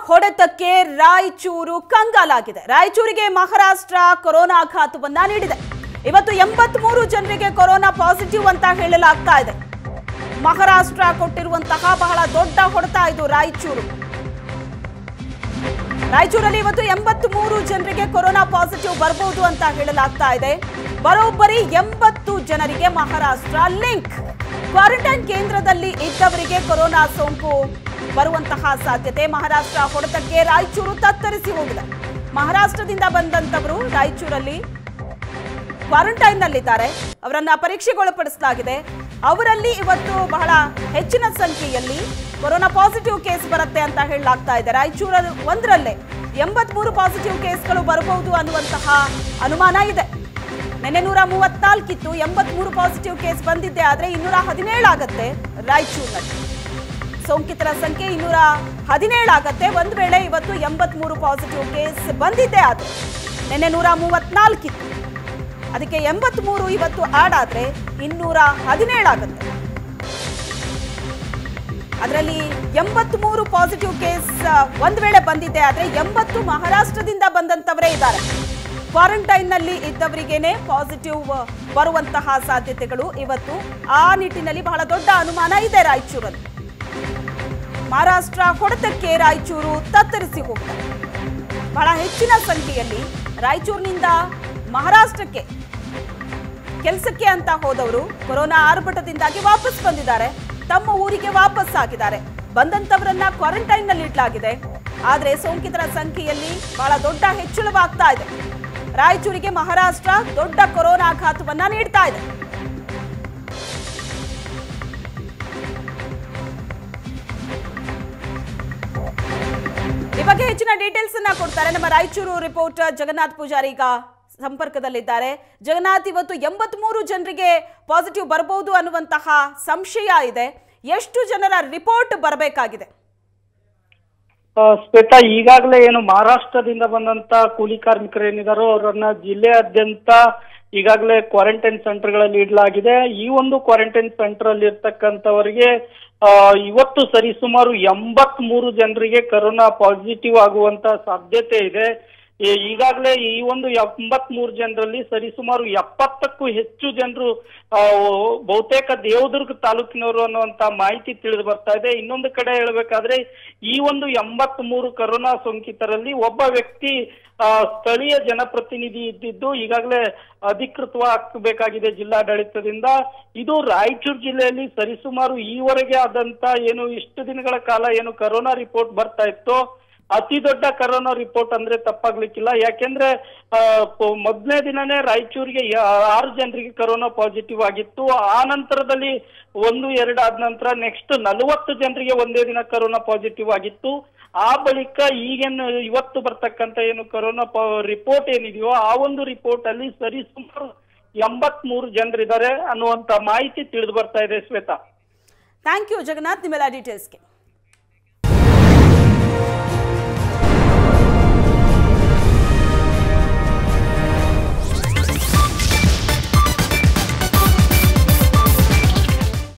ಹೊಡೆತಕ್ಕೆ ರಾಯಚೂರು ಕಂಗಾಲಾಗಿದೆ. ರಾಯಚೂರಿಗೆ ಮಹಾರಾಷ್ಟ್ರ ಕೊರೋನಾ ಆಘಾತವನ್ನ ನೀಡಿದೆ. ಇವತ್ತು 83 ಜನರಿಗೆ ಕೊರೋನಾ ಪಾಸಿಟಿವ್ ಅಂತ ಹೇಳಲಾಗ್ತಾ ಇದೆ. ಮಹಾರಾಷ್ಟ್ರ ಕೊಟ್ಟಿರುವಂತಹ ಬಹಳ ದೊಡ್ಡ ಹೊಡೆತ ಇದು ರಾಯಚೂರಲ್ಲಿ ಇವತ್ತು 83 ಜನರಿಗೆ ಕೊರೋನಾ ಪಾಸಿಟಿವ್ ಬರಬಹುದು ಅಂತ ಹೇಳಲಾಗ್ತಾ ಇದೆ. ಬರೋಬ್ಬರಿ 80 ಜನರಿಗೆ ಮಹಾರಾಷ್ಟ್ರ ಲಿಂಕ್. ಕ್ವಾರಂಟೈನ್ ಕೇಂದ್ರದಲ್ಲಿ ಇದ್ದವರಿಗೆ ಕೊರೋನಾ ಸೋಂಕು ಬರುವಂತಹ ಸಾಧ್ಯತೆ. ಮಹಾರಾಷ್ಟ್ರ ಹೊಡೆತಕ್ಕೆ ರಾಯಚೂರು ತತ್ತರಿಸಿ ಹೋಗಿದೆ. ಮಹಾರಾಷ್ಟ್ರದಿಂದ ಬಂದಂತವರು ರಾಯಚೂರಲ್ಲಿ ಕ್ವಾರಂಟೈನ್ ನಲ್ಲಿದ್ದಾರೆ. ಅವರನ್ನ ಪರೀಕ್ಷೆಗೊಳಪಡಿಸಲಾಗಿದೆ. ಅವರಲ್ಲಿ ಇವತ್ತು ಬಹಳ ಹೆಚ್ಚಿನ ಸಂಖ್ಯೆಯಲ್ಲಿ ಕೊರೋನಾ ಪಾಸಿಟಿವ್ ಕೇಸ್ ಬರುತ್ತೆ ಅಂತ ಹೇಳಲಾಗ್ತಾ ಇದೆ. ರಾಯಚೂರ ಒಂದರಲ್ಲೇ 83 ಪಾಸಿಟಿವ್ ಕೇಸ್ಗಳು ಬರಬಹುದು ಅನ್ನುವಂತಹ ಅನುಮಾನ ಇದೆ. ನಿನ್ನೆ 134 ಇತ್ತು, 83 ಪಾಸಿಟಿವ್ ಕೇಸ್ ಬಂದಿದ್ದೆ ಆದ್ರೆ 217 ಆಗತ್ತೆ. ರಾಯಚೂರಿನಲ್ಲಿ ಸೋಂಕಿತರ ಸಂಖ್ಯೆ 217 ಆಗತ್ತೆ. ಒಂದ್ ವೇಳೆ ಇವತ್ತು 83 ಪಾಸಿಟಿವ್ ಕೇಸ್ ಬಂದಿದ್ದೆ ಆದ್ರೆ ನಿನ್ನೆ 134 ಇತ್ತು, ಅದಕ್ಕೆ 83 ಇವತ್ತು ಆಡ್ ಆದ್ರೆ 217 ಆಗುತ್ತೆ. ಅದರಲ್ಲಿ 83 ಪಾಸಿಟಿವ್ ಕೇಸ್ ಒಂದ್ ವೇಳೆ ಬಂದಿದ್ದೆ ಆದ್ರೆ 80 ಮಹಾರಾಷ್ಟ್ರದಿಂದ ಬಂದಂತವರೇ ಇದ್ದಾರೆ. ಕ್ವಾರಂಟೈನ್ ನಲ್ಲಿ ಇದ್ದವರಿಗೇನೆ ಪಾಸಿಟಿವ್ ಬರುವಂತಹ ಸಾಧ್ಯತೆಗಳು ಇವತ್ತು. ಆ ನಿಟ್ಟಿನಲ್ಲಿ ಬಹಳ ದೊಡ್ಡ ಅನುಮಾನ ಇದೆ ರಾಯಚೂರಲ್ಲಿ. ಮಹಾರಾಷ್ಟ್ರ ಹೊಡೆತಕ್ಕೆ ರಾಯಚೂರು ತತ್ತರಿಸಿ ಹೋಗಿದೆ. ಬಹಳ ಹೆಚ್ಚಿನ ಸಂಖ್ಯೆಯಲ್ಲಿ ರಾಯಚೂರಿನಿಂದ ಮಹಾರಾಷ್ಟ್ರಕ್ಕೆ ಕೆಲಸಕ್ಕೆ ಅಂತ ಹೋದವರು ಕೊರೋನಾ ಆರ್ಭಟದಿಂದಾಗಿ ವಾಪಸ್ ಬಂದಿದ್ದಾರೆ. ತಮ್ಮ ಊರಿಗೆ ವಾಪಸ್ ಆಗಿದ್ದಾರೆ. ಬಂದಂತವರನ್ನ ಕ್ವಾರಂಟೈನ್ ನಲ್ಲಿ ಇಡಲಾಗಿದೆ. ಆದ್ರೆ ಸೋಂಕಿತರ ಸಂಖ್ಯೆಯಲ್ಲಿ ಬಹಳ ದೊಡ್ಡ ಹೆಚ್ಚಳವಾಗ್ತಾ ಇದೆ. ರಾಯಚೂರಿಗೆ ಮಹಾರಾಷ್ಟ್ರ ದೊಡ್ಡ ಕೊರೋನಾ ಆಘಾತವನ್ನ ನೀಡ್ತಾ ಇದೆ. ಈ ಬಗ್ಗೆ ಹೆಚ್ಚಿನ ಡೀಟೇಲ್ಸ್ ಅನ್ನ ಕೊಡ್ತಾರೆ ನಮ್ಮ ರಾಯಚೂರು ರಿಪೋರ್ಟರ್ ಜಗನ್ನಾಥ್ ಪೂಜಾರಿ ಈಗ ಸಂಪರ್ಕದಲ್ಲಿದ್ದಾರೆ. ಜಗನ್ನಾಥ್, ಇವತ್ತು 83 ಜನರಿಗೆ ಪಾಸಿಟಿವ್ ಬರಬಹುದು ಅನ್ನುವಂತಹ ಸಂಶಯ ಇದೆ. ಎಷ್ಟು ಜನರ ರಿಪೋರ್ಟ್ ಬರಬೇಕಾಗಿದೆ? ಶ್ವೇತಾ, ಈಗಾಗಲೇ ಏನು ಮಹಾರಾಷ್ಟ್ರದಿಂದ ಬಂದಂತ ಕೂಲಿ ಕಾರ್ಮಿಕರು ಏನಿದಾರೋ ಅವರನ್ನ ಜಿಲ್ಲೆಯಾದ್ಯಂತ ಈಗಾಗಲೇ ಕ್ವಾರಂಟೈನ್ ಸೆಂಟರ್ಗಳಲ್ಲಿ ಇಡಲಾಗಿದೆ. ಈ ಒಂದು ಕ್ವಾರಂಟೈನ್ ಸೆಂಟರ್ ಅಲ್ಲಿ ಇರ್ತಕ್ಕಂಥವರಿಗೆ ಇವತ್ತು ಸರಿಸುಮಾರು 83 ಜನರಿಗೆ ಕೊರೋನಾ ಪಾಸಿಟಿವ್ ಆಗುವಂತ ಸಾಧ್ಯತೆ ಇದೆ. ಈಗಾಗಲೇ ಈ ಒಂದು 83 ಜನರಲ್ಲಿ ಸರಿಸುಮಾರು 70ಕ್ಕೂ ಹೆಚ್ಚು ಜನರು ಬಹುತೇಕ ದೇವದುರ್ಗ ತಾಲೂಕಿನವರು ಅನ್ನುವಂತ ಮಾಹಿತಿ ತಿಳಿದು ಬರ್ತಾ ಇದೆ. ಇನ್ನೊಂದು ಕಡೆ ಹೇಳ್ಬೇಕಾದ್ರೆ ಈ ಒಂದು 83 ಕೊರೋನಾ ಸೋಂಕಿತರಲ್ಲಿ ಒಬ್ಬ ವ್ಯಕ್ತಿ ಸ್ಥಳೀಯ ಜನಪ್ರತಿನಿಧಿ ಇದ್ದಿದ್ದು ಈಗಾಗಲೇ ಅಧಿಕೃತವಾಗಬೇಕಾಗಿದೆ ಜಿಲ್ಲಾಡಳಿತದಿಂದ. ಇದು ರಾಯಚೂರು ಜಿಲ್ಲೆಯಲ್ಲಿ ಸರಿಸುಮಾರು ಈವರೆಗೆ ಆದಂತ ಏನು ಇಷ್ಟು ದಿನಗಳ ಕಾಲ ಏನು ಕೊರೋನಾ ರಿಪೋರ್ಟ್ ಬರ್ತಾ ಇತ್ತು, ಅತಿ ದೊಡ್ಡ ಕೊರೋನಾ ರಿಪೋರ್ಟ್ ಅಂದ್ರೆ ತಪ್ಪಾಗ್ಲಿಕ್ಕಿಲ್ಲ. ಯಾಕೆಂದ್ರೆ ಮೊದಲನೇ ದಿನನೇ ರಾಯಚೂರಿಗೆ 6 ಜನರಿಗೆ ಕೊರೋನಾ ಪಾಸಿಟಿವ್ ಆಗಿತ್ತು. ಆ ನಂತರದಲ್ಲಿ 1-2 ಆದ ನಂತರ ನೆಕ್ಸ್ಟ್ 40 ಜನರಿಗೆ ಒಂದೇ ದಿನ ಕೊರೋನಾ ಪಾಸಿಟಿವ್ ಆಗಿತ್ತು. ಆ ಬಳಿಕ ಈಗೇನು ಇವತ್ತು ಬರ್ತಕ್ಕಂಥ ಏನು ಕೊರೋನಾ ರಿಪೋರ್ಟ್ ಏನಿದೆಯೋ ಆ ಒಂದು ರಿಪೋರ್ಟ್ ಅಲ್ಲಿ ಸರಿಸುಮಾರು 83 ಜನರಿದ್ದಾರೆ ಅನ್ನುವಂತ ಮಾಹಿತಿ ತಿಳಿದು ಬರ್ತಾ ಇದೆ. ಶ್ವೇತಾ, ಥ್ಯಾಂಕ್ ಯು ಜಗನ್ನಾಥ್, ನಿಮ್ಮೆಲ್ಲ ಡೀಟೇಲ್ಸ್ಗೆ.